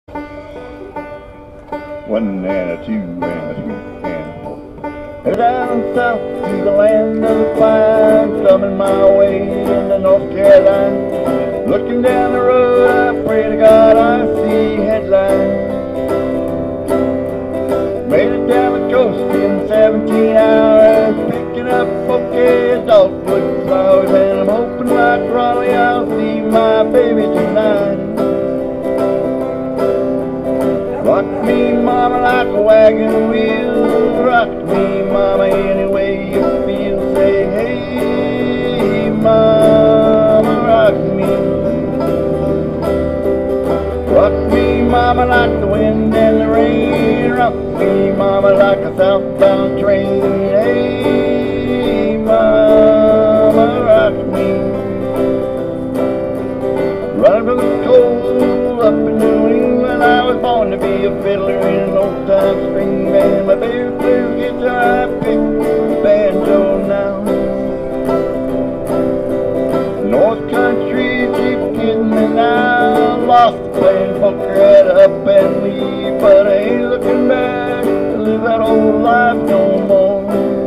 One and a two and a three and four. Head down south to the land of the pine, thumbing my way into North Carolina. Looking down the road, I pray to God I see headlines. Made it down the coast in 17 hours, picking up bouquets, dogwood flowers, and I'm hoping like Raleigh I'll see my baby tonight. Rock me, mama, like a wagon wheel. Rock me, mama, any way you feel. Say, hey, mama, rock me. Rock me, mama, like the wind and the rain. Rock me, mama, like a southbound train. Hey, mama, rock me. Running from the cold up in New England, I was born to be a fiddler in an old-time string band. My baby plays guitar, I pick the banjo now. North Country keep getting me now. Lost playing poker at up and leave, but I ain't looking back to live that old life no more.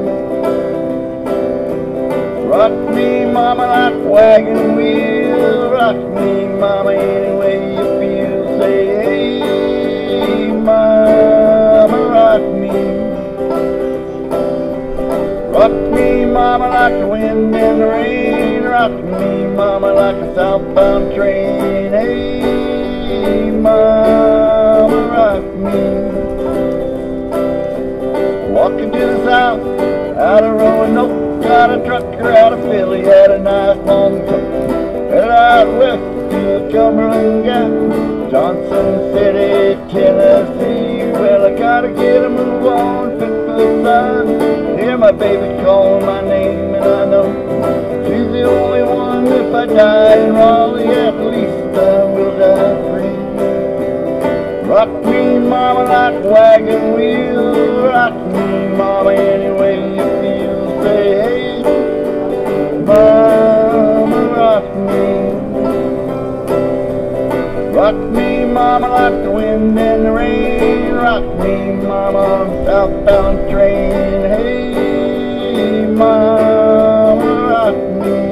Rock me, mama, like a wagon wheel. Rock me, mama, any way you feel. Say, hey, mama, rock me. Rock me, mama, like the wind and the rain. Rock me, mama, like a southbound train. Hey, mama, rock me. Walking to the south, out of Roanoke. Got a trucker out of Philly, had a nice long truck. Headed out west to the Cumberland Gap, Johnson City, Tennessee. Well, I gotta get a move on, fit for the sun. Hear my baby call my name, and I know she's the only one. If I die in Raleigh, at least I will die free. Rock me, mama, like a wagon wheel. Rock me, mama, any way you feel. Say, hey, mama, rock me. Rock me, mama, like the wind and the rain. Rock me, mama, on a southbound train. Hey, mama, rock me.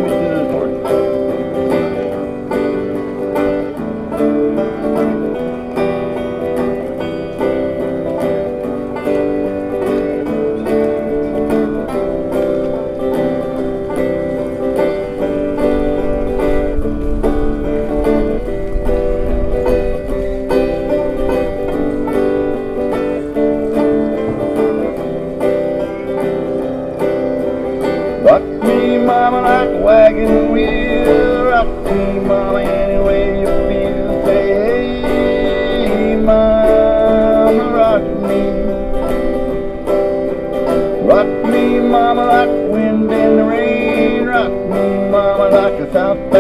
Rock me, mama, like a wagon wheel. Rock me, mama, any way you feel. Say, hey, mama, rock me. Rock me, mama, like the wind and the rain. Rock me, mama, like a southbound